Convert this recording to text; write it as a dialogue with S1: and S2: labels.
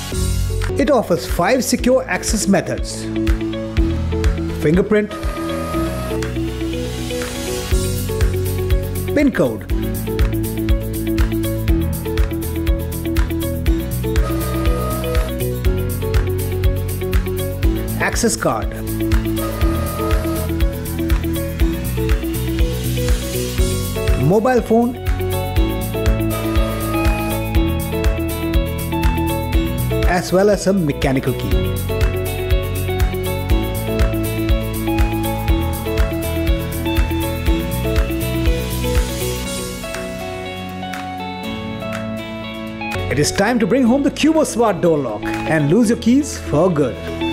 S1: It offers 5 secure access methods: fingerprint, PIN code, access card, mobile phone, as well as a mechanical key. It is time to bring home the Cubo Smart Door Lock and lose your keys for good.